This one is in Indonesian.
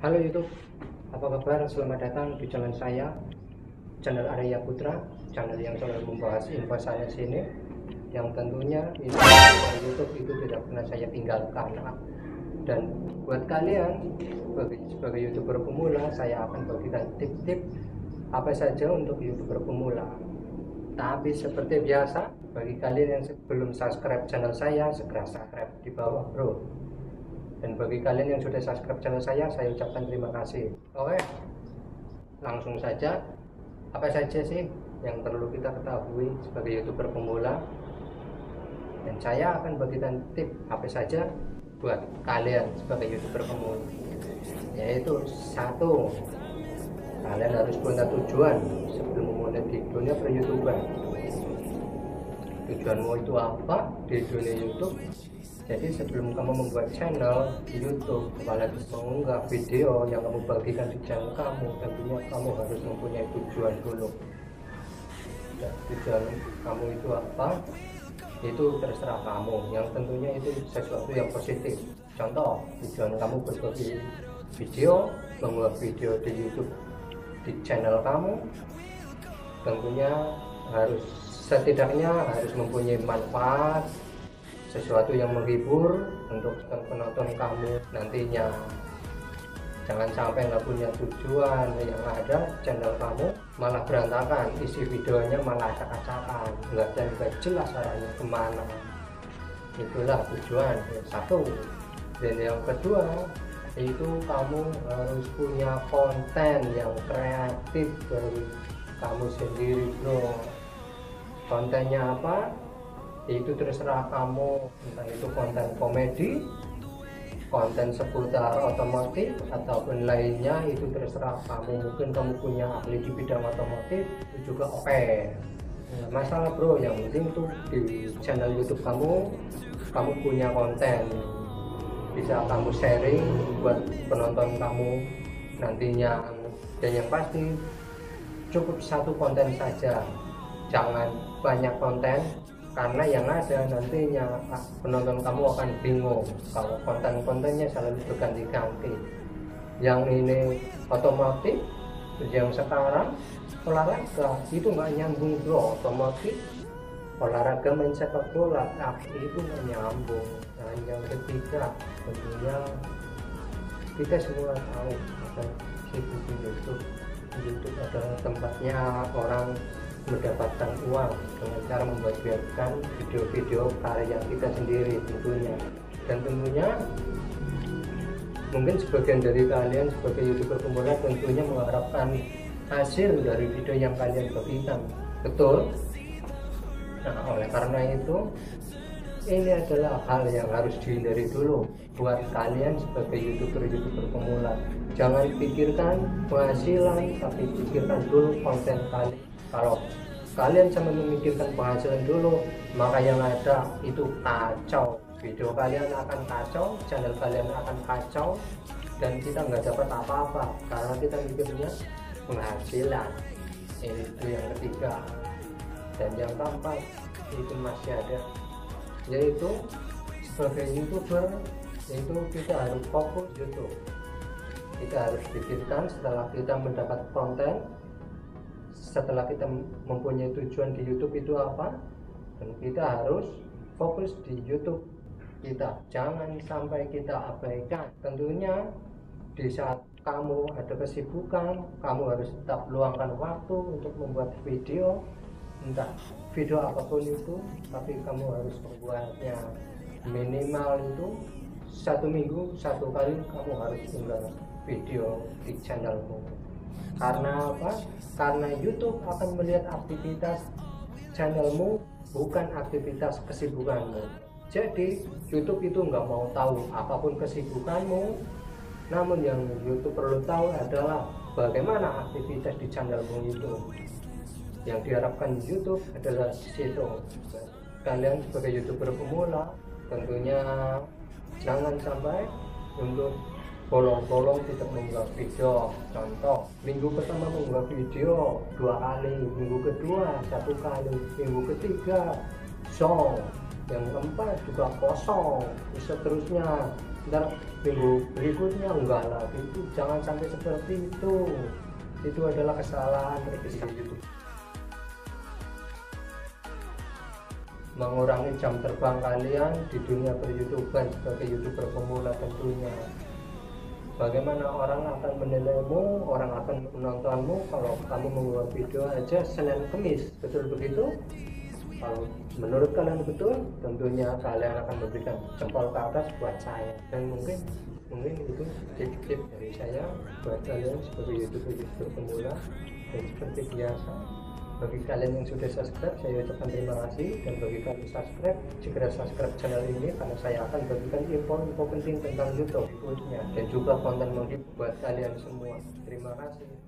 Halo YouTube, apa kabar? Selamat datang di channel saya, channel Arya Putra, channel yang selalu membahas info sains ini, yang tentunya info YouTube itu tidak pernah saya tinggalkan. Dan buat kalian sebagai YouTuber pemula, saya akan bagikan tip-tip apa saja untuk YouTuber pemula. Tapi seperti biasa, bagi kalian yang belum subscribe channel saya, segera subscribe di bawah bro. Dan bagi kalian yang sudah subscribe channel saya ucapkan terima kasih. Oke, langsung saja. Apa saja sih yang perlu kita ketahui sebagai YouTuber pemula? Dan saya akan bagikan tip apa saja buat kalian sebagai YouTuber pemula. Yaitu satu, kalian harus punya tujuan sebelum memulai di dunia per-YouTuber. Tujuanmu itu apa di dunia YouTube? Jadi sebelum kamu membuat channel di YouTube, apalagi mengunggah video yang kamu bagikan di channel kamu, tentunya kamu harus mempunyai tujuan dulu. Dan tujuan kamu itu apa? Itu terserah kamu, yang tentunya itu sesuatu yang positif. Contoh, tujuan kamu berbagi video, mengunggah video di YouTube di channel kamu, tentunya setidaknya harus mempunyai manfaat, sesuatu yang menghibur untuk penonton kamu nantinya. Jangan sampai nggak punya tujuan, yang ada channel kamu malah berantakan, isi videonya malah acak-acakan, nggak jelas arahnya kemana. Itulah tujuan satu. Dan yang kedua, itu kamu harus punya konten yang kreatif dari kamu sendiri bro. Kontennya apa? Itu terserah kamu, entah itu konten komedi, konten seputar otomotif ataupun lainnya, itu terserah kamu. Mungkin kamu punya ahli di bidang otomotif, itu juga oke. Nah, masalah bro, yang penting tuh di channel YouTube kamu punya konten, bisa kamu sharing buat penonton kamu nantinya. Dan yang pasti cukup satu konten saja, jangan banyak konten, karena yang ada nantinya penonton kamu akan bingung kalau konten-kontennya selalu berganti-ganti. Yang ini otomotif, yang sekarang olahraga, itu nggak nyambung bro. Otomotif, olahraga main sepak bola, itu nggak nyambung. Dan yang ketiga, tentunya kita semua tahu akan sibuk di YouTube adalah tempatnya orang mendapatkan uang dengan cara membagikan video-video karya kita sendiri tentunya. Dan tentunya mungkin sebagian dari kalian sebagai YouTuber pemula tentunya mengharapkan hasil dari video yang kalian bagikan, betul? Nah, oleh karena itu ini adalah hal yang harus dihindari dulu buat kalian sebagai YouTuber pemula. Jangan pikirkan penghasilan, tapi pikirkan dulu konten kalian. Kalau kalian sampai memikirkan penghasilan dulu, maka yang ada itu kacau. Video kalian akan kacau, channel kalian akan kacau, dan kita nggak dapat apa-apa karena kita mikirnya penghasilan. Itu yang ketiga. Dan yang keempat itu masih ada, yaitu sebagai YouTuber, yaitu kita harus fokus YouTube. Kita harus pikirkan setelah kita mendapat konten, setelah kita mempunyai tujuan di YouTube itu apa, dan kita harus fokus di YouTube kita. Jangan sampai kita abaikan. Tentunya di saat kamu ada kesibukan, kamu harus tetap luangkan waktu untuk membuat video, entah video apapun itu, tapi kamu harus membuatnya minimal itu 1 minggu 1 kali kamu harus unggah video di channelmu. Karena apa? Karena YouTube akan melihat aktivitas channelmu, bukan aktivitas kesibukanmu. Jadi YouTube itu nggak mau tahu apapun kesibukanmu, namun yang YouTube perlu tahu adalah bagaimana aktivitas di channelmu itu. Yang diharapkan YouTube adalah di situ. Kalian sebagai YouTuber pemula tentunya jangan sampai untuk bolong-bolong tidak mengunggah video. Contoh, minggu pertama mengunggah video 2 kali, minggu kedua 1 kali, minggu ketiga song, yang keempat juga kosong, seterusnya. ntar minggu berikutnya enggak lagi. Itu jangan sampai seperti itu adalah kesalahan di YouTube. Mengurangi jam terbang kalian di dunia per-YouTuber sebagai YouTuber pemula tentunya. Bagaimana orang akan menilaimu, orang akan menontonmu kalau kamu membuat video aja Senin Kemis, betul begitu? Kalau menurut kalian betul, tentunya kalian akan memberikan jempol ke atas buat saya. Dan mungkin itu tip-tip dari saya buat kalian sebagai YouTuber pemula. Dan seperti biasa, bagi kalian yang sudah subscribe, saya ucapkan terima kasih. Dan bagi kalian subscribe, segera subscribe channel ini karena saya akan bagikan info-info penting tentang YouTube berikutnya dan juga konten menghibur buat kalian semua. Terima kasih.